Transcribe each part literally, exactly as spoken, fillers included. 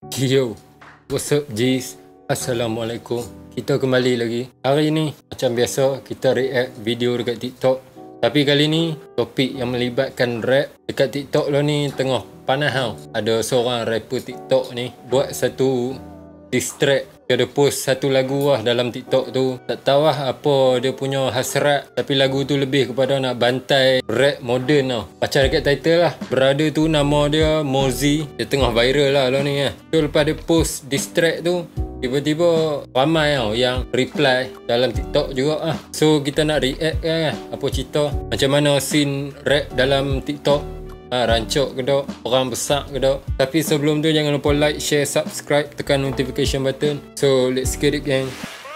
Yo, what's up G's? Assalamualaikum. Kita kembali lagi. Hari ni macam biasa kita react video dekat TikTok. Tapi kali ni topik yang melibatkan rap. Dekat TikTok lo ni tengah panas tau. Ada seorang rapper TikTok ni buat satu diss track. Dia ada post satu lagu lah dalam TikTok tu. Tak tahu lah apa dia punya hasrat. Tapi lagu tu lebih kepada nak bantai rap modern tau. Macam dekat title lah. Brother tu nama dia Mozi. Dia tengah viral lah lo ni lah. So lepas dia post diss track tu, tiba-tiba ramai tau yang reply dalam TikTok juga lah. So kita nak react kan, apa cerita, macam mana scene rap dalam TikTok. Ha, rancak ke tak, orang besar ke tak. Tapi sebelum tu jangan lupa like, share, subscribe, tekan notification button. So let's get it gang.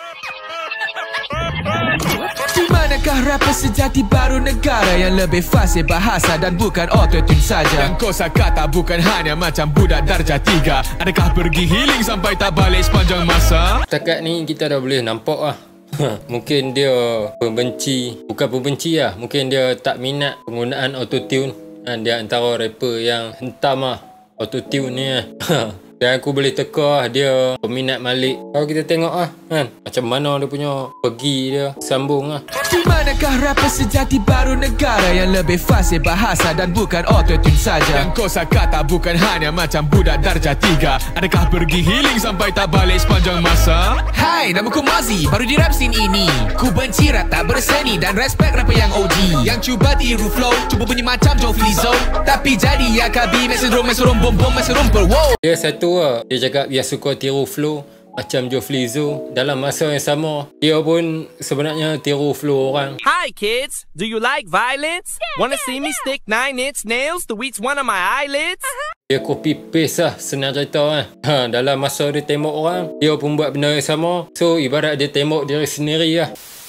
Di manakah rapper sejati baru negara yang lebih fasih bahasa dan bukan autotune saja? Yang kosakata bukan hanya macam budak darjah tiga. Adakah pergi healing sampai tak balik sepanjang masa? Setakat ni kita dah boleh nampak lah. Mungkin dia pembenci, bukan pembenci lah, mungkin dia tak minat penggunaan autotune. Dan dia antara rapper yang hentam lah autotune ni lah. Dan aku boleh teka lah dia peminat Malik. Kalau kita tengok lah kan, macam mana dia punya pergi dia sambung lah. Di manakah rapper sejati baru negara yang lebih fasih bahasa dan bukan autotune saja? Yang kosakata bukan hanya macam budak darjah tiga. Adakah pergi healing sampai tak balik sepanjang masa? Hai, namaku Mozi, baru di rap scene ini. Ku benci rap tak berseni dan respect rapper yang O G. Yang cuba tiru flow, cuba bunyi macam Joe Flizzo, tapi jadi Akabi, meserum, meserum, bom, bom, meserum per wow. Dia satu lah, dia cakap dia suka tiru flow macam Joe Flizzo. Dalam masa yang sama, dia pun sebenarnya tiru flow orang. Hi kids, do you like violence? Wanna see me stick nine inch nails to each one of my eyelids? Dia copy paste lah, senang cerita kan. Ha, dalam masa dia tembak orang, dia pun buat benda yang sama. So ibarat dia tembak diri sendiri lah.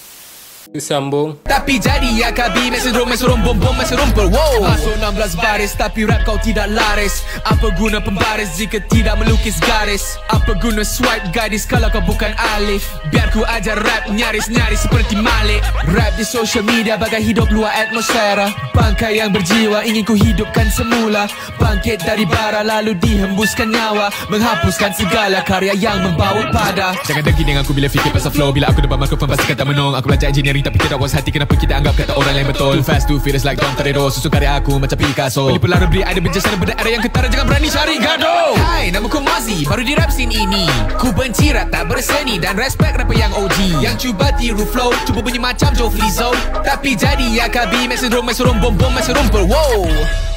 Sambung. Tapi jadi Akabi, meserum, meserum, bom, bom, meserum per wow. Masuk enam belas baris tapi rap kau tidak laris. Apa guna pembaris jika tidak melukis garis? Apa guna swipe gadis kalau kau bukan alif? Biar ku ajar rap nyaris-nyaris seperti Malik. Rap di social media bagai hidup luar atmosfera. Bangkai yang berjiwa ingin ku hidupkan semula. Bangkit dari bara lalu dihembuskan nyawa. Menghapuskan segala karya yang membawa pada. Jangan dengki dengan aku bila fikir pasal flow. Bila aku depan mikrofon pasti kata menong. Aku belajar engineering tapi tidak puas hati kenapa kita anggap kata orang lain betul. Too fast, too furious like Don Torero. Susun karya aku macam Picasso. Beli pelarang beri ada benci sana benda era yang ketara. Jangan berani cari gaduh. Hai, namaku Mozi, baru di rap scene ini. Ku benci rap tak berseni dan respect rapper yang O G. Yang cuba tiru flow, cuba bunyi macam Joe Flizzo, tapi jadi Akabi, meserum, meserum, bom, bom, meserum per wow.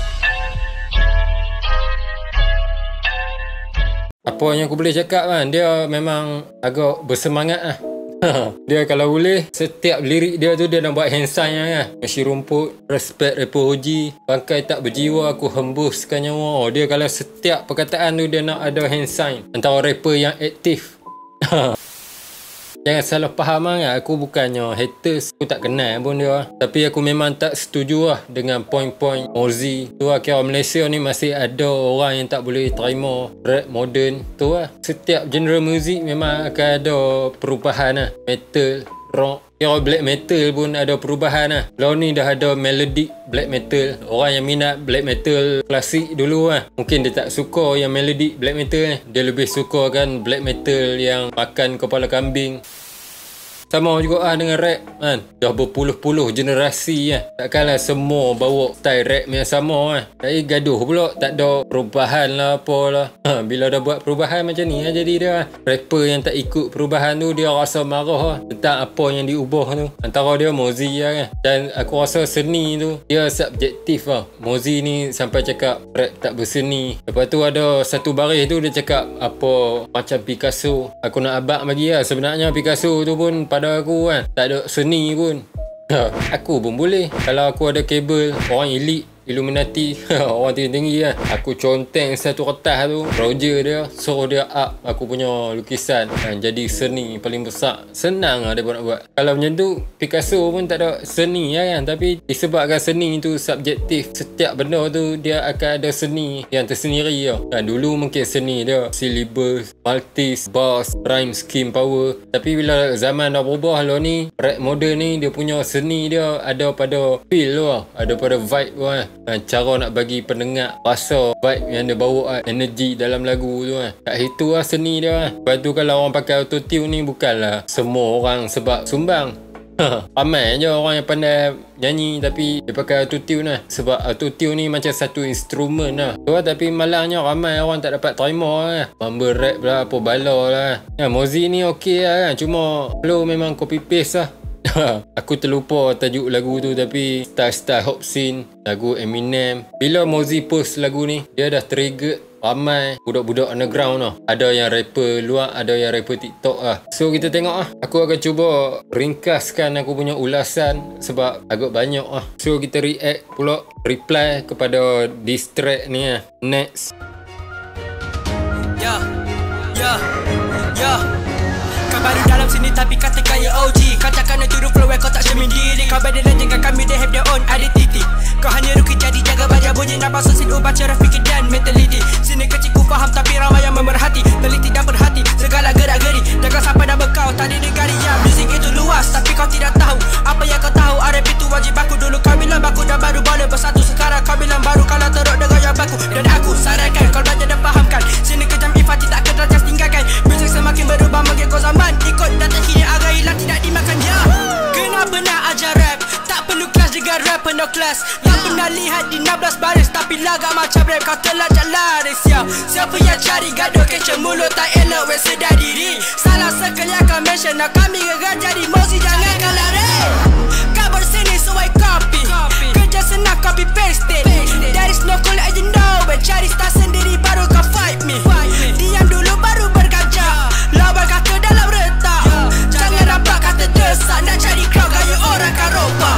Apa yang aku boleh cakap kan, dia memang agak bersemangat lah. Dia kalau boleh, setiap lirik dia tu dia nak buat hand sign lah kan. Mesin rumput, respect rapper O G, bangkai tak berjiwa, aku hembuskan nyawa. Dia kalau setiap perkataan tu dia nak ada hand sign. Antara rapper yang aktif. Jangan salah faham lah, aku bukannya haters, aku tak kenal pun dia. Tapi aku memang tak setuju lah dengan point-point Mozi tu lah. Kira Malaysia ni masih ada orang yang tak boleh terima rap modern tu lah. Setiap genre muzik memang akan ada perubahan lah. Metal, rock, kira black metal pun ada perubahan lah. Lalu ni dah ada melodic black metal. Orang yang minat black metal klasik dulu lah, mungkin dia tak suka yang melodic black metal ni. Dia lebih suka kan black metal yang makan kepala kambing. Sama juga lah dengan rap kan. Dah berpuluh-puluh generasi lah. Takkanlah semua bawa style rap yang sama lah. Tapi gaduh pula, tak ada perubahan lah apalah. Ha, bila dah buat perubahan macam ni lah jadi dia lah. Rapper yang tak ikut perubahan tu dia rasa marah lah tentang apa yang diubah tu. Antara dia Mozi lah kan. Dan aku rasa seni tu dia subjektif lah. Mozi ni sampai cakap rap tak berseni. Lepas tu ada satu baris tu dia cakap apa macam Picasso. Aku nak abang bagi lah. Sebenarnya Picasso tu pun pada aku kan tak ada seni pun. Aku pun boleh. Kalau aku ada kabel orang elite Illuminati, orang tinggi-tinggi kan, aku conteng satu kertas tu, Roger dia suruh dia up aku punya lukisan kan, jadi seni paling besar. Senang lah dia nak buat. Kalau macam tu Picasso pun tak ada seni lah kan. Tapi disebabkan seni tu subjektif, setiap benda tu dia akan ada seni yang tersendiri lah kan. Dulu mungkin seni dia syllabus, multis, bars, rhyme scheme, power. Tapi bila zaman dah berubah lah ni, rap modern ni dia punya seni dia ada pada feel lah, ada pada vibe lah. ha, cara nak bagi pendengar rasa vibe yang dia bawa, energi dalam lagu tu kan. Kat situ lah seni dia. Lepas tu kalau orang pakai autotune ni, bukanlah semua orang sebab sumbang. Ramai je orang yang pandai nyanyi tapi dia pakai autotune lah. Sebab autotune ni macam satu instrumen lah. So, tapi malangnya ramai orang tak dapat terima lah. Mumble rap lah, apa bala lah. Ya, Mozzy ni okey lah kan. Cuma flow memang copy paste lah. Aku terlupa tajuk lagu tu, tapi style-style hop scene lagu Eminem. Bila Mozzy post lagu ni, dia dah trigger ramai budak-budak underground tau. Ada yang rapper luar, ada yang rapper TikTok lah. So kita tengok lah. Aku akan cuba ringkaskan aku punya ulasan sebab agak banyak lah. So kita react pula, reply kepada diss track ni lah. Next. Ya, ya, ya. Kau baru dalam sini tapi kata kaya O G. Kau takkan nak turun flow kau tak cermin diri. Kau beda legend kan kami, they have their own identity. Kau hanya rookie jadi jaga baja bunyi. Nak basuh sin ubah cara fikir dan mentality. Sini kecil ku faham tapi ramai yang memerhati. Teliti dan perhati segala gerak-geri. Jangan sampai dah bekau tak dinegari. Ya, muzik itu luas tapi kau tidak tahu apa yang kau tahu. R P itu wajib aku. Dulu kau bilang baku dan baru boleh bersatu. Sekarang kau bilang baru kalau teruk dengan yang baku. Dan aku sarankan kau belajar dan fahamkan. Sini kejam ifati tak kenal just tinggalkan. Muzik semakin berubah mengikut zaman. Ikut data kini agak hilang tidak dimakan ya. Kenapa nak ajar rap? Tak perlu kelas dengan rapper no kelas. Yang pernah lihat di enam belas baris tapi lagak macam rap kau terlajak laris ya. Siapa yang cari gaduh kencang mulut tak elok weh sedar diri. Salah sekali akan mention nak kami gegar jadi Mozzy jangan kau lari. Kau bersini sesuai copy. Kerja senang copy paste. There is no cool agent no way. Cari start sendiri baru kau fight me. Diam dulu baru berkaca. Lawan kata dalam retak. Jangan nampak kata desak. Nak cari crowd gaya orang karoba.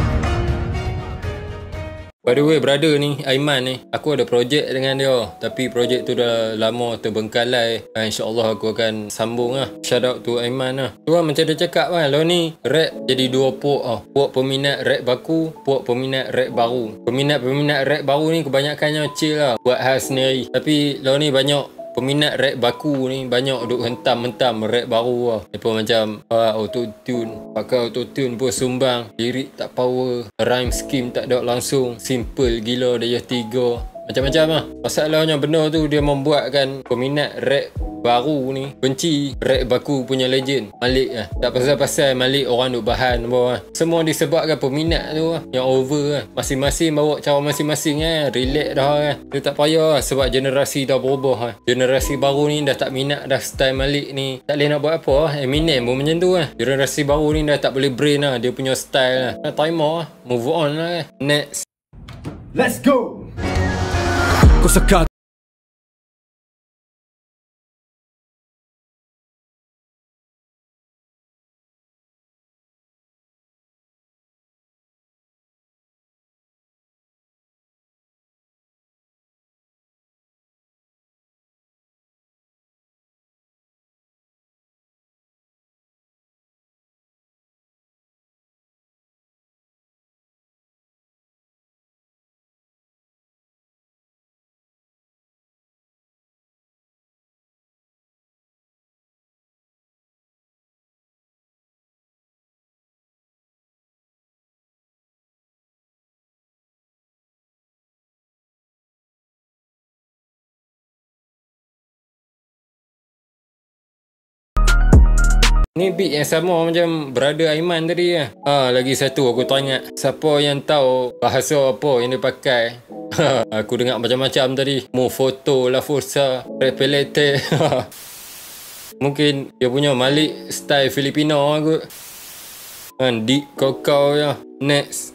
By the way, brother ni, Aiman ni, aku ada projek dengan dia. Tapi projek tu dah lama terbengkalai. Ha, InsyaAllah aku akan sambung lah. Shout out to Aiman lah. Tu lah macam dia cakap kan, lo ni rap jadi dua puak lah. Puak peminat rap baku, puak peminat rap baru. Peminat-peminat rap baru ni kebanyakannya chill lah, buat hal sendiri. Tapi lo ni banyak peminat rap baku ni, banyak duk hentam-hentam rap baru lah. Apa macam uh, auto-tune, pakai auto-tune pun sumbang, lirik tak power, rhyme scheme tak ada langsung, simple gila dia tiga, macam-macam lah. Masalahnya benda tu dia membuatkan peminat rap baru ni benci rap baku punya legend Malik lah. Tak pasal-pasal Malik orang duk bahan bawah. Semua disebabkan peminat tu lah, yang over lah. Masing-masing bawa cara masing-masing lah. Relate dah lah. Dia tak payah lah sebab generasi dah berubah lah. Generasi baru ni dah tak minat dah style Malik ni. Tak boleh nak buat apa lah. Eminem pun macam tu lah. Generasi baru ni dah tak boleh brain lah. Dia punya style lah. Nak terima lah. Move on lah. Next. Let's go. Kau sekat ni beat yang sama macam brother Aiman tadi lah. Ha, lagi satu aku tanya siapa yang tahu bahasa apa yang dia pakai. Aku dengar macam-macam tadi. Mu foto La Forza, Repelete. Mungkin dia punya Malik style Filipino aku. Han deep kau-kau ya. Next.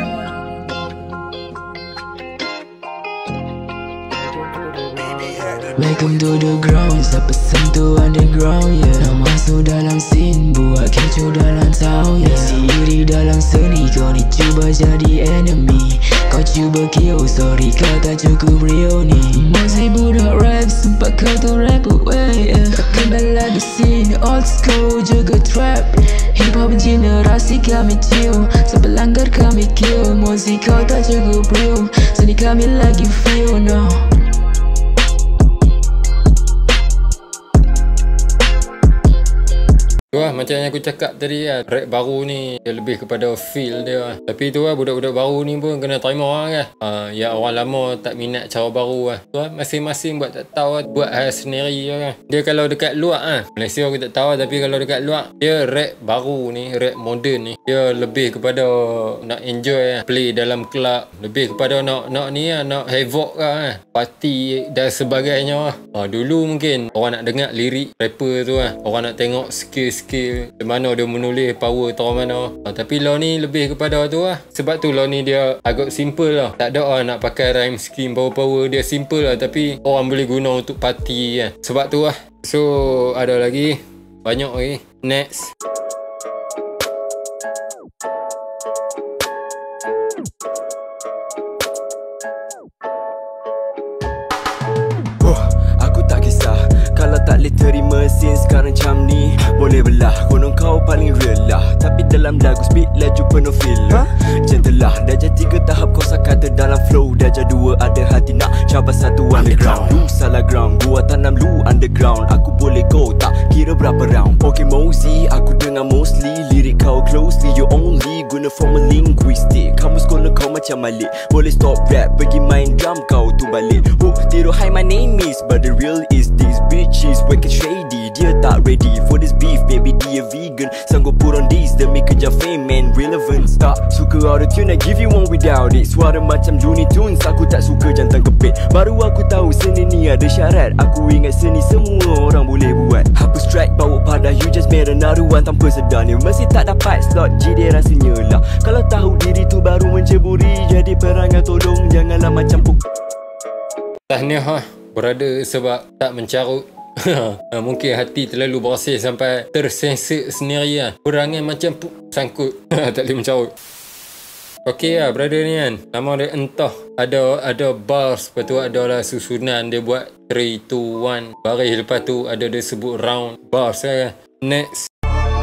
Welcome to the ground, siapa sentuh underground, yeah. Nak masuk dalam scene, buat kecoh dalam town, yeah. Isi iri dalam seni, kau ni cuba jadi enemy. Kau cuba kill, sorry kau tak cukup real ni. Mozzy budak rap, sumpah kau tu rap away, yeah. Tak kenal lagu scene, old school juga trap. Hip hop generasi kami chill, siapa langgar kami kill. Mozzy kau tak cukup real, seni kami lagi feel, no. Tu lah macam yang aku cakap tadi lah. Rap baru ni dia lebih kepada feel dia lah. Tapi tu lah budak-budak baru ni pun kena terima lah kan. Ha, ya orang lama tak minat cara baru lah. Tu lah masing-masing buat tak tahu lah. Buat hal sendiri lah kan. Dia kalau dekat luar lah, Malaysia aku tak tahu, tapi kalau dekat luar dia rap baru ni, rap modern ni, dia lebih kepada nak enjoy lah. Play dalam club. Lebih kepada nak nak ni lah, nak havoc lah kan. Party dan sebagainya lah. Ha, dulu mungkin orang nak dengar lirik rapper tu lah. Orang nak tengok skill-skill di mana dia menulis, power tahu mana. Ha, tapi law ni lebih kepada tu lah. Sebab tu law ni dia agak simple lah. Tak ada orang nak pakai rhyme scheme power-power. Dia simple lah, tapi orang boleh guna untuk party kan. Sebab tu lah. So ada lagi, banyak lagi. Next. Kalau tak boleh terima scene sekarang macam ni, boleh belah, konon kau paling real lah. Tapi dalam lagu speed laju penuh filler. Gentle lah, darjah tiga tahap kosa kata dalam flow. Darjah dua ada hati nak cabar satu underground. Lu salah ground, gua tanam lu underground. Aku boleh go tak kira berapa round. Okay Mosey, aku dengar mostly lirik kau closely. You only guna formal linguistic. Kamu sekolah kau macam Malik. Boleh stop rap, pergi main drum kau tu balik. Oh tiru hi my name is, but the real is this bitch. She's wicked shady, dia tak ready for this beef. Maybe dia vegan, sanggup put on these demi kejar fame and relevance. Tak suka auto-tune, I give you one without it. Suara macam Looney Tunes, aku tak suka jantan kepit. Baru aku tahu seni ni ada syarat. Aku ingat seni semua orang boleh buat. Hapus track, bawa pada you just made another one. Tanpa sedar ni masih tak dapat slot, jadi rasanya lah. Kalau tahu diri tu baru menceburi. Jadi perangai tolong janganlah macam puk. Tahniah lah berada sebab tak mencarut. Mungkin hati terlalu bersih sampai tersensor sendiri lah. Perangai macam sangkut. Tak boleh mencarut. Okey lah brother ni kan, nama dia entah. Ada ada bars, lepas tu ada lah susunan. Dia buat three, two, one baris, lepas tu ada dia sebut round bars lah kan. Next.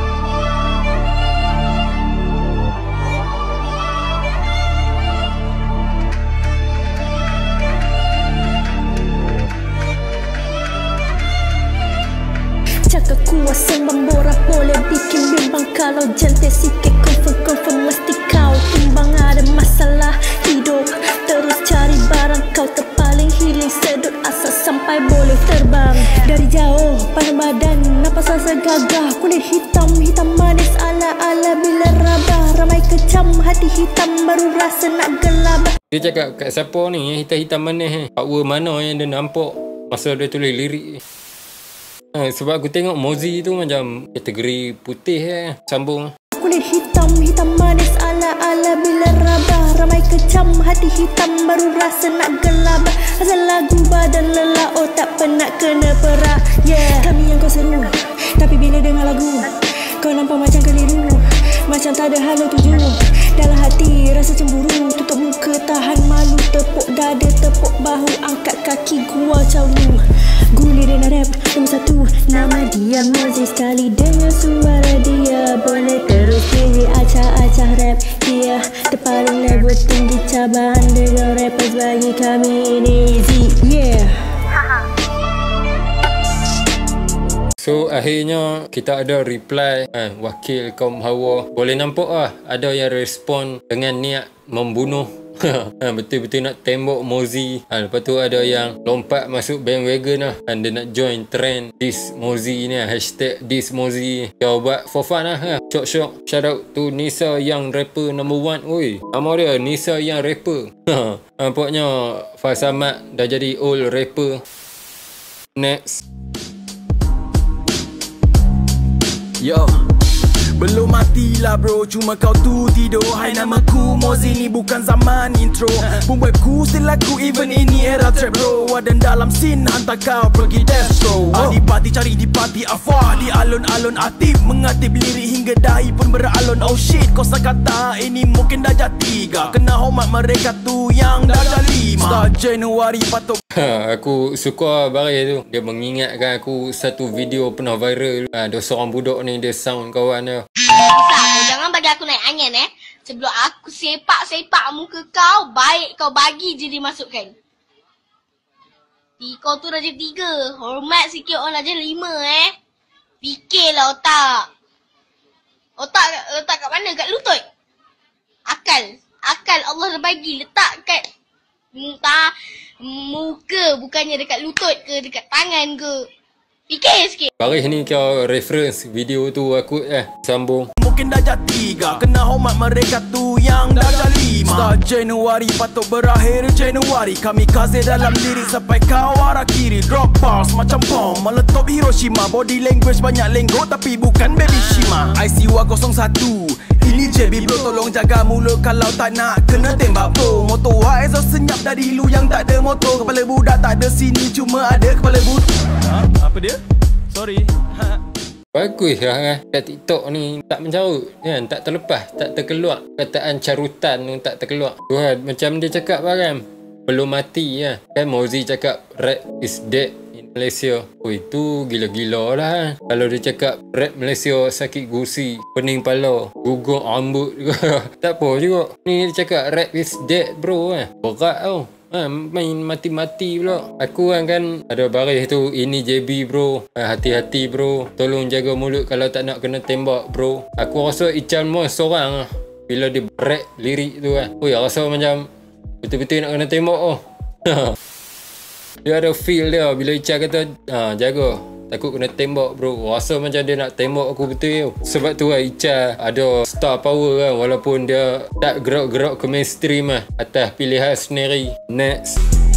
Cakap kuasa memborah boleh bikin bimbang. Kalau jantai sikit confirm-confirm mesti kau timbang. Ada masalah hidup terus cari barang. Kau terpaling healing sedut asal sampai boleh terbang. Dari jauh pandang badan nampak rasa gagah. Kulit hitam hitam manis ala-ala bila rabah. Ramai kecam hati hitam baru rasa nak gelabah. Dia cakap kat siapa ni yang hitam-hitam manis eh? Power mana yang dia nampak masa dia tulis lirik? Ha, sebab aku tengok Mosey tu macam kategori putih eh. Sambung. Kulit hitam hitam manis ala-ala bila rabah. Ramai kecam hati hitam baru rasa nak gelabah. Asal lagu badan lelah otak penat kena perak. Yeah, kami yang kau seru, tapi bila dengar lagu kau nampak macam keliru. Macam tak ada halau tuju. Dalam hati rasa cemburu. Tutup muka tahan malu. Tepuk dada tepuk bahu. Angkat kaki gua caulu. Guli dan rap nombor satu. Nama dia Mosey. Sekali dengar suara dia boleh terus pilih acah-acah rap dia. Terpaling level tinggi cabar underground rappers bagi kami ini easy. Yeah. So akhirnya kita ada reply eh, wakil kaum Hawa. Boleh nampak lah ada yang respon dengan niat membunuh. Betul-betul nak tembak Mosey. ha, Lepas tu ada yang lompat masuk bandwagon lah. ha, Dia nak join trend This Mosey ni lah. Hashtag This Mosey. Dia buat for fun lah. ha. Syok-syok. Shout out to Nisa yang rapper number one. Oi, nama dia Nisa yang rapper. Nampaknya Faz Ahmad dah jadi old rapper. Next. Yo, belum matilah bro, cuma kau tu tidur. Hai namaku Mosey, ni bukan zaman intro. Pembuat ku still laku even ini era trap bro. Dan dalam scene hantar kau pergi death row. oh. Adipati cari dipati afah di alun-alun aktif. Mengatip lirik hingga dahi pun beralun. Oh shit, kosa kata ini mungkin darjah tiga. Kena hormat mereka tu yang darjah lima. Start Januari patut. Ha, aku suka baris tu. Dia mengingatkan aku satu video pernah viral. Ha, ada seorang budak ni dia sound kawan dia. Kau jangan bagi aku naik angin eh. Sebelum aku sepak-sepak muka kau, baik kau bagi je dimasukkan. Kau tu darjah tiga. Hormat sikit orang darjah lima eh. Fikirlah otak. Otak letak kat mana? Kat lutut. Akal. Akal Allah dah bagi. Letak kat muka, muka. Bukannya dekat lutut ke, dekat tangan ke. Fikir sikit. Baris ni kau reference video tu aku eh sambung. Mungkin darjah tiga, kena hormat mereka tu yang darjah lima. Start Januari patut berakhir Januari. Kamikaze dalam diri sampai kau arah kiri. Drop bars macam bom meletup Hiroshima. Body language banyak lenggo tapi bukan baby Shima. I C W kosong satu, ini J B bro. Tolong jaga mulut kalau tak nak kena tembak bro. Motor high exhaust senyap dari lu yang tak ada motor. Kepala budak tak ada sini cuma ada kepala budak. Ha? Apa dia? Sorry. Ha. Bagus lah kan. Kat TikTok ni tak mencarut kan, tak terlepas, tak terkeluar. Kataan carutan tu tak terkeluar. Tuhan, macam dia cakap lah kan, belum mati lah kan. Mozi cakap rap is dead in Malaysia. Oh itu gila-gila lah kan. Kalau dia cakap rap Malaysia sakit gusi, pening pala, gugur rambut juga tak apa juga. Ni dia cakap rap is dead bro kan. Berat tau. Ha, main mati-mati pula. Aku kan kan ada baris tu, ini J B bro. Ha, hati-hati bro. Tolong jaga mulut kalau tak nak kena tembak bro. Aku rasa Ican Moss seorang lah bila dia rap lirik tu kan. Ui, rasa macam betul-betul nak kena tembak oh. Dia ada feel dia bila Ican kata ha, jaga, takut kena tembak bro. Rasa macam dia nak tembak aku betul. Sebab tu lah Icha ada star power kan. Walaupun dia tak gerak-gerak ke mainstream lah, atas pilihan sendiri. Next.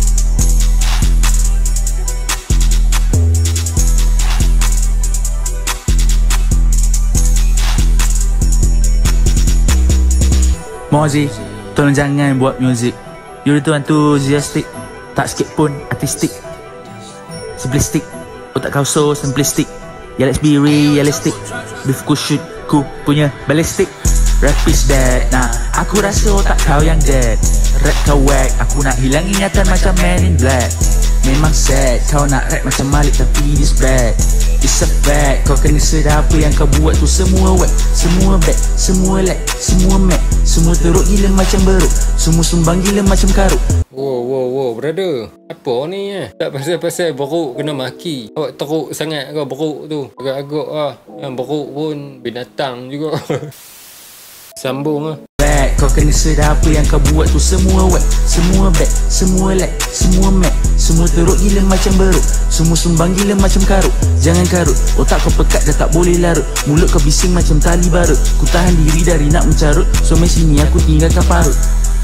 Mozi, tolong jangan buat muzik. You tu enthusiastic, tak sikit pun artistik. Simplistic, otak kau so simplistic. Yeah, let's be realistic. Beef ku shoot, ku punya ballistic. Rap is dead, nah aku rasa otak kau yang dead. Rap kau whack, aku nak hilang ingatan macam Man in Black. Memang sad, kau nak rap macam Malik tapi this bad. It's a fact, kau kena sedar apa yang kau buat tu semua whack. Semua bad, semua lag, semua mad. Semua teruk gila macam beruk, semua sumbang gila macam karuk. Wow, wow, wow, brother. Apa ni eh? Tak pasal-pasal beruk kena maki. Awak teruk sangat kau beruk tu. Agak-agak lah. Yang beruk pun binatang juga. Sambung lah. Back, kau kena sedar apa yang kau buat tu semua whack. Semua bad, semua lag, semua mad. Semua teruk gila macam beruk, semua sumbang gila macam karuk. Jangan karut, otak kau pekat dah tak boleh larut. Mulut kau bising macam tali barut. Ku tahan diri dari nak mencarut, so mai sini aku tinggalkan parut.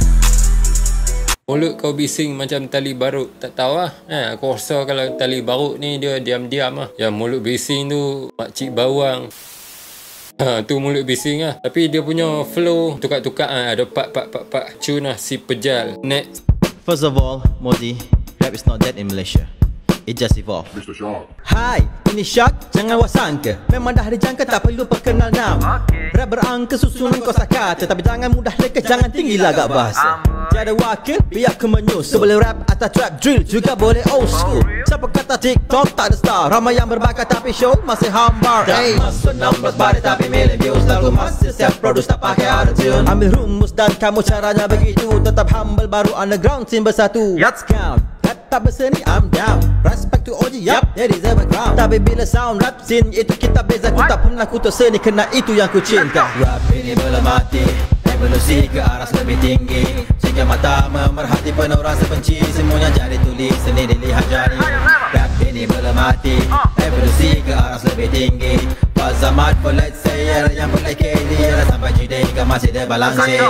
Mulut kau bising macam tali barut. Tak tahu lah ha, aku rasa kalau tali barut ni dia diam-diam lah. Yang mulut bising tu makcik bawang. Ha, tu mulut bising lah. Tapi dia punya flow tukar-tukar ha, ada pak-pak-pak-pak cun lah si pejal. Next. First of all, Mozi, rap is not dead in Malaysia. It just evolved. Mister Shark. Hai, ini Shark, jangan wasangka. Memang dah dijangka, tak perlu perkenal now. Okay. Rap berangka susunan kosakata, tapi jangan mudah leka, jangan tinggi lagak bahasa. Tiada wakil, biar aku menyusul. Boleh rap atau trap drill, juga boleh old school. Siapa kata TikTok tak ada star? Ramai yang berbakat tapi show masih hambar. Hey, masuk enam belas baris tapi million views. Lagu masih self produce tak pakai auto-tune. Ambil rumus dan kamu caranya begitu. Tetap humble baru underground scene bersatu. Let's count. Tak berseni, I'm down. Respect to O G, yup, they deserve a crown. Tapi bila sound rap scene, itu kita beza. Ku tak pernah ku terseni, kena itu yang ku cinta. Rap ini belum mati, evolusi ke aras lebih tinggi. Sehingga mata memerhati penuh rasa benci. Semuanya jadi tulis, seni dilihat jari. Rap ini belum mati, evolusi ke aras lebih tinggi. Pas zaman for let's say, era yang boleh kini. Era sampai jidai ke masih dia balansir.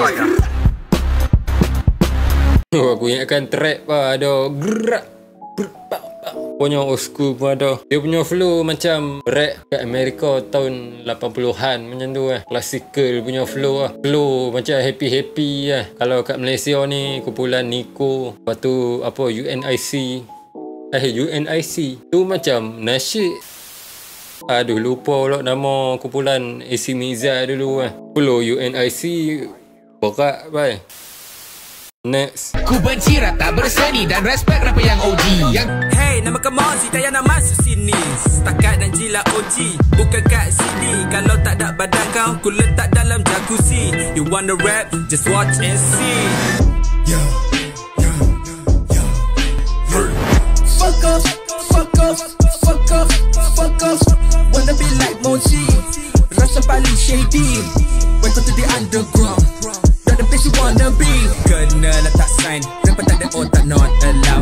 Oh, aku ingatkan trap lah, ada gerak punya old school pun ada. Dia punya flow macam rap kat Amerika tahun lapan puluhan macam tu lah. Classical punya flow lah. Flow macam happy-happy lah. Kalau kat Malaysia ni kumpulan Nico, lepas tu apa U N I C. Eh U N I C tu macam nasyid. Aduh lupa pula nama kumpulan A C Miza dulu lah. Flow U N I C berat bye. Next. Ku benci rap tak berseni dan respect rapper yang O G. Yang hey, nama kamu Mozi, tak payah nak masuk sini. Setakat dan jilat O G, bukan kat sini. Kalau tak ada badan kau, ku letak dalam jacuzzi. You wanna rap, just watch and see. Yeah, yeah, yeah, yeah. Fuck off, fuck off, fuck off, fuck off. Wanna be like Mozi, rasa paling shady. tak not allowed.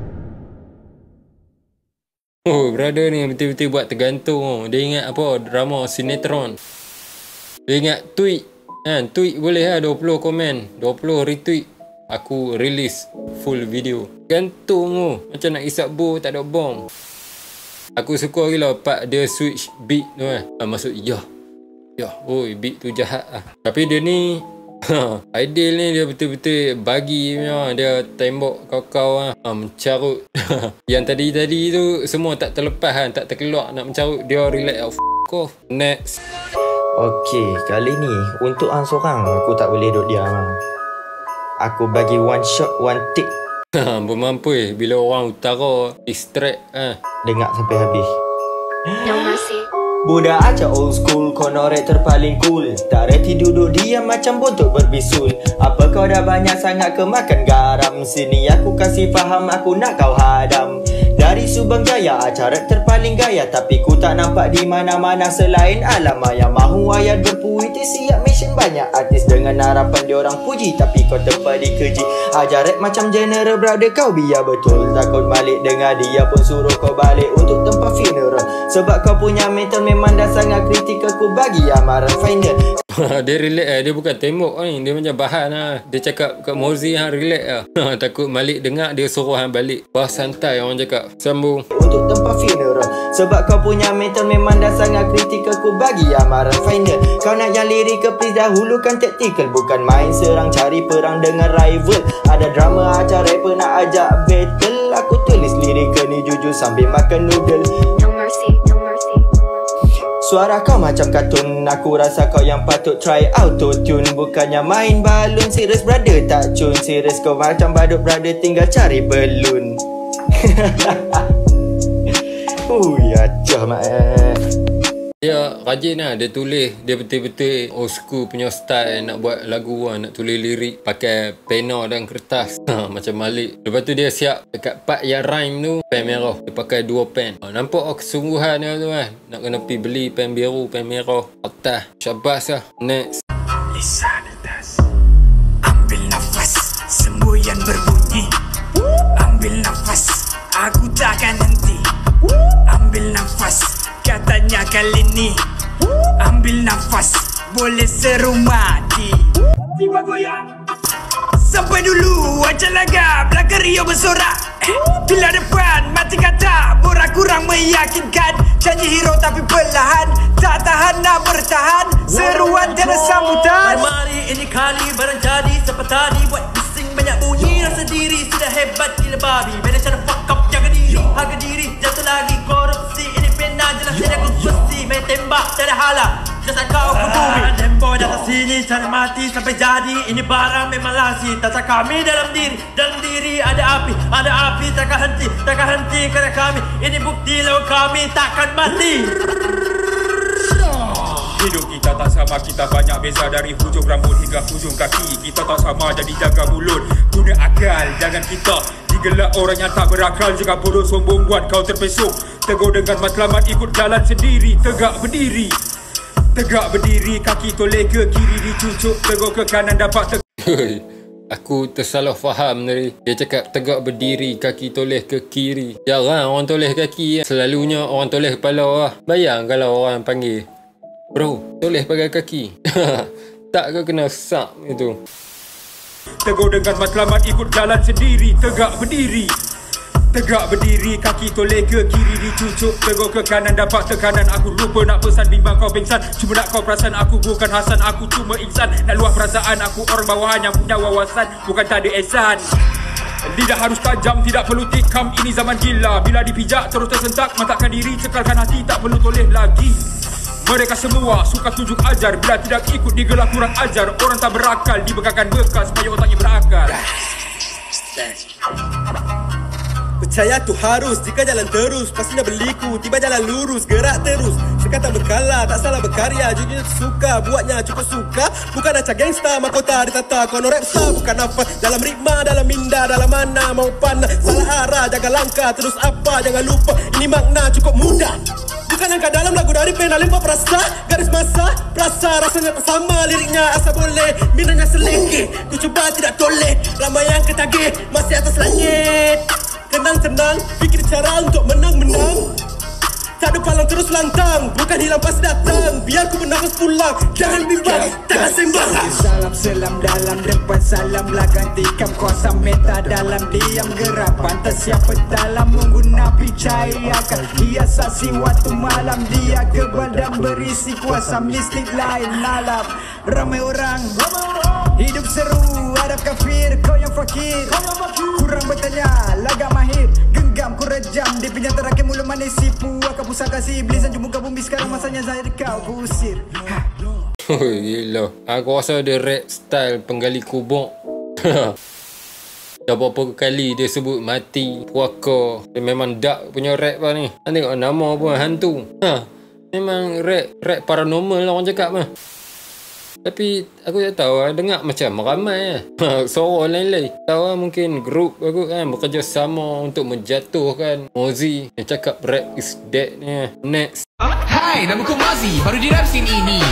Oh, brother ni betul-betul buat tergantung oh. Dia ingat apa, drama sinetron. Dia ingat tweet kan, tweet boleh lah dua puluh komen, dua puluh retweet, aku release full video. Gantung oh. Macam nak isap bo tak ada bong. Aku suka gila part dia switch beat tu kan. Ha, maksud ya. Ya, oi beat tu jahat lah. Tapi dia ni Aidil ni dia betul-betul bagi punya. Dia tembok kau-kau lah. Ha, mencarut. Yang tadi-tadi tu semua tak terlepas kan, tak terkeluar nak mencarut. Dia relax lah. F*** off. Next. Okey, kali ni untuk hang seorang aku tak boleh duduk diam lah. Aku bagi one shot, one tick. Bermampu bila orang utara distract ha. Dengar sampai habis. No mercy. Budak acak old school, konorek terpaling cool. Tak reti duduk diam macam bontot berbisul. Apa kau dah banyak sangat kemakan garam? Sini aku kasih faham, aku nak kau hadam. Dari Subang Jaya, acara terpaling gaya. Tapi ku tak nampak di mana-mana selain Alama. Yang mahu ayat berpuisi siap mission banyak artis dengan harapan diorang puji. Tapi kau terpadi keji. Ajar rap macam general brother kau biar betul. Takut balik dengar dia pun suruh kau balik untuk tempat funeral. Sebab kau punya mental memang dah sangat kritik. Aku bagi amaran final. Dia relax lah, dia bukan tembok ni. Dia macam bahan lah. Dia cakap kat Mozi hang relax lah. Takut Malik dengar dia suruh hang balik. Bah santai orang cakap. Sambung. Untuk tempat funeral. Sebab kau punya mental memang dah sangat kritik. Aku bagi amaran final. Kau nak yang lirik ke please dahulukan tactical. Bukan main serang cari perang dengan rival. Ada drama acara rapper nak ajak battle. Aku tulis lirik ke ni jujur sambil makan noodle. No mercy, no mercy. Suara kau macam kartun. Aku rasa kau yang patut try auto-tune. Bukannya main balun. Serius brother tak cun. Serius kau macam badut brother tinggal cari belun. Ui acah mak eh. Dia rajin lah, dia tulis. Dia betul-betul old school punya style. Nak buat lagu lah, nak tulis lirik pakai pena dan kertas ha, macam Malik. Lepas tu dia siap dekat part yang rhyme tu pen merah. Dia pakai dua pen ha, nampak oh, kesungguhan dia tu kan. Nak kena pergi beli pen biru, pen merah atas. Syabas lah. Next. Lisan atas. Ambil nafas, semboyan berbunyi. Ambil nafas, aku takkan henti. Ambil nafas, katanya kali ni. Ambil nafas, boleh seru mati. Tiba goyang. Sampai dulu aja laga, belakang Rio bersorak. Bila depan mati kata, murah kurang meyakinkan. Janji hero tapi perlahan, tak tahan nak bertahan. Seruan tiada sambutan. Mari ini kali barang jadi seperti tadi. Buat bising banyak bunyi, rasa diri sudah hebat gila babi. Manage the fuck up, jaga diri, harga diri jatuh lagi. Korupsi ini pena jelas tidak konstruksi. Main tembak tiada halang, jasa kau peduli. Tempo datang sini cara mati sampai jadi. Ini barang memang lazim. Tata kami dalam diri, dalam diri ada api, ada api takkan henti, takkan henti kerana kami. Ini bukti lawan kami takkan mati. Hidup kita tak sama, kita banyak beza. Dari hujung rambut hingga hujung kaki. Kita tak sama, jadi jaga mulut, guna akal. Jangan kita digelak orang yang tak berakal. Jika bodoh sombong buat kau terpesong. Teguh dengan matlamat ikut jalan sendiri. Tegak berdiri, tegak berdiri. Kaki toleh ke kiri dicucuk. Teguh ke kanan dapat tegak. Aku tersalah faham tadi. Dia cakap tegak berdiri, kaki toleh ke kiri. Jarang orang toleh kaki. Selalunya orang toleh kepala lah. Bayang kalau orang panggil, bro, toleh pakai kaki. Tak ke kena sak itu. Teguh dengan matlamat ikut jalan sendiri. Tegak berdiri, tegak berdiri. Kaki toleh ke kiri dicucuk. Teguh ke kanan dapat tekanan. Aku lupa nak pesan bimbang kau pingsan. Cuma nak kau perasan aku bukan Hasan. Aku cuma insan nak luah perasaan. Aku orang bawahan yang punya wawasan, bukan tak ada ehsan. Lidah harus tajam, tidak perlu tikam. Ini zaman gila, bila dipijak terus tersentak. Mantapkan diri, cekalkan hati, tak perlu toleh lagi. Mereka semua suka tunjuk ajar. Bila tidak ikut digelar kurang ajar. Orang tak berakal, dibekalkan bekas supaya otaknya berakal. Percaya tu harus, jika jalan terus pastinya berliku, tiba jalan lurus, gerak terus. Sekata berkala, tak salah berkarya. Jujurnya suka, buatnya cukup suka. Bukan acah gangsta, mahkota ditata. Kono rap star, bukan apa. Dalam ritma, dalam minda, dalam mana mau pandang. Salah arah, jaga langkah, terus apa, jangan lupa. Ini makna cukup mudah. Bukan angkat dalam lagu dari pena lempar perasa. Garis masa, perasa rasanya tak sama. Liriknya asal boleh, minanya selingkih. Ku cuba tidak toleh, ramai yang ketagih masih atas langit. Tenang tenang, fikir cara untuk menang-menang. Tak ada palang terus lantang, bukan hilang pas datang. Biar ku bernafas pulang, jangan bimbang, tak sembang. Salam selam dalam depan, salam lah gantikan kuasa meta dalam diam gerak. Pantas siapa dalam mengguna picai akan hiasasi waktu malam. Dia gebal dan berisi kuasa mistik lain alam. Ramai orang hidup seru, hadap kafir, kau yang fakir. Kurang bertanya, lagak mahir. Genggam ku rejam, dia pinjam terakhir mulut manis sipu. Akan pusaka si iblis dan jumpa bumi. Sekarang masanya saya kau ku usir. Oh gila, aku rasa dia rap style penggali kubur. Dah berapa kali dia sebut mati, puaka. Dia memang dark punya rap lah ni. Tengok nama pun hantu. Ha, memang rap rap paranormal lah orang cakap mah. Tapi aku tak tahu lah, dengar macam ramai lah. Suara lain-lain. Tahu lah mungkin grup aku kan bekerjasama untuk menjatuhkan Mozi yang cakap rap is dead ni. Next. Hai, nama ku Mozi, baru di rap scene ini.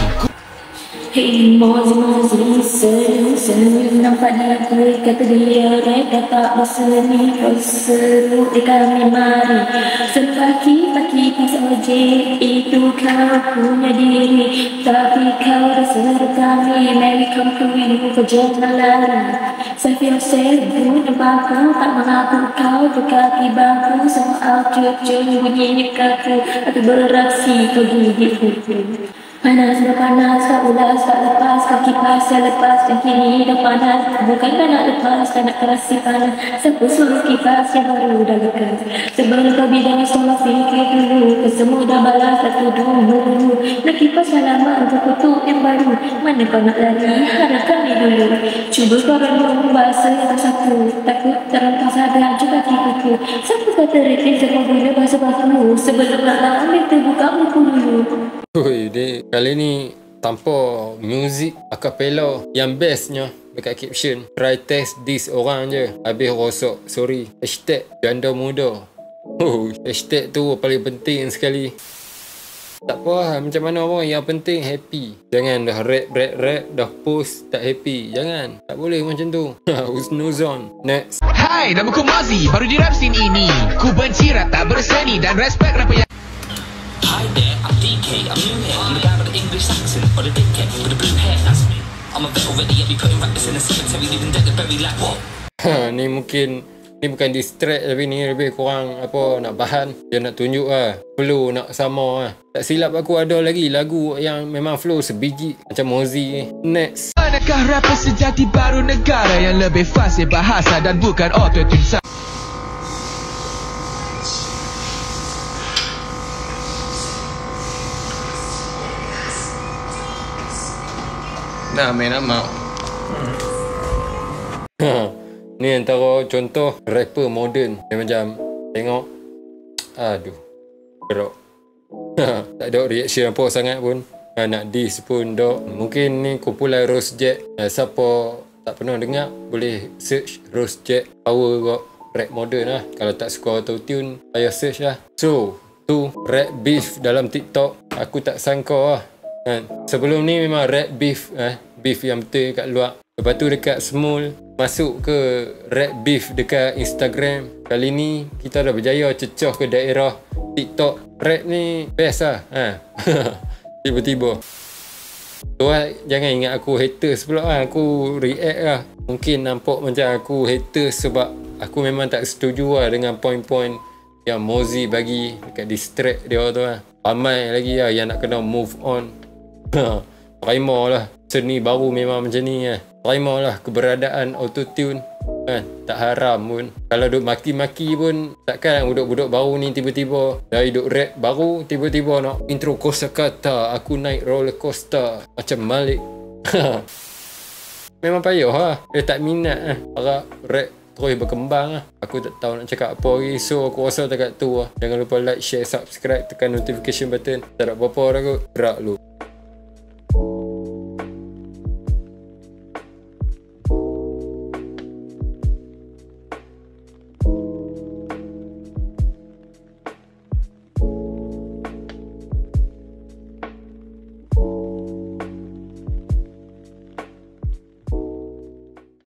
Hey Mozi Mozi, seru seru nampak dia kata dia rap dapat berseni. Kau seru di kami mari sepaki-paki pas ojek itu kau punya diri. Tapi kau rasa kami mari kau kawin kau jangan lari. Saya seru nampak kau tak mengaku kau berkaki baku. Soal cucu bunyi kaku aku beraksi kau gigit kuku. Panas dah panas, kau ulas, kau lepas, kau kipas, saya lepas, yang kini dah panas. Bukan kau nak lepas, kau nak kerasi panas. Siapa suruh kipas yang baru dah lekas. Sebelum kau bidang, tolong fikir dulu. Kesemua dah balas, tak tuduh dulu. Nak kipas dah lama untuk kutuk yang baru. Mana kau nak lari, harap kami dulu. Cuba kau renung bahasa yang satu. Takut terlepas ada juga kikuku. Siapa kata rekin sebab guna bahasa baru. Sebelum nak nak ambil terbuka buku dulu. Ui, dia kali ni tanpa muzik acapella yang bestnya dekat caption. Try test this orang je, habis rosak. Sorry. Hashtag janda muda. Oh, hashtag tu paling penting sekali. Tak apa lah, macam mana pun yang penting happy. Jangan dah rap rap rap dah post tak happy. Jangan, tak boleh macam tu. Husnuzon. Next. Hai, nama ku Mozi, baru di rap scene ini. Ku benci rap tak berseni dan respect rap yang Hi there, I'm D K, I'm new here. I'm the guy with the English accent, or the dickhead with the blue hair, that's me. I'm a vet already, I'll be putting rappers in a cemetery, leaving dead and buried like what? Ha, ni mungkin ni bukan distract tapi ni lebih kurang apa nak bahan. Dia nak tunjuk lah, flow nak sama lah. Tak silap aku ada lagi lagu yang memang flow sebiji macam Mozi ni. Next. Manakah rapper sejati baru negara yang lebih fasih bahasa dan bukan auto-tune? Nah, main amat. Ha, ni antara contoh rapper moden yang macam tengok, aduh, gerak. Tak ada reaction apa sangat pun. Ha, nak diss pun dok. Mungkin ni kumpulan Rose Jack. Ha, siapa tak pernah dengar boleh search Rose Jack power kok rap moden lah. Kalau tak suka auto tune payah search lah. So tu rap beef dalam TikTok. Aku tak sangka lah. Ha, sebelum ni memang rap beef eh, beef yang betul kat luar. Lepas tu dekat Small masuk ke rap beef dekat Instagram. Kali ni kita dah berjaya cecah ke daerah TikTok. Rap ni best lah. Ha. Tiba-tiba tu lah, jangan ingat aku haters pula lah. Aku react lah. Mungkin nampak macam aku haters sebab aku memang tak setuju lah dengan point-point yang Mozi bagi dekat distract dia tu lah. Ramai lagi lah yang nak kena move on. Terima lah, seni baru memang macam ni lah. Terima lah keberadaan autotune kan. Tak haram pun. Kalau duk maki-maki pun takkan budak-budak baru ni tiba-tiba dari duk rap baru tiba-tiba nak intro kosakata, aku naik roller coaster macam Malik. Memang payah lah. Dia tak minat lah. Harap rap terus berkembang lah. Aku tak tahu nak cakap apa lagi. So aku rasa dekat tu lah. Jangan lupa like, share, subscribe, tekan notification button. Tak ada apa-apa dah kot. Gerak lu.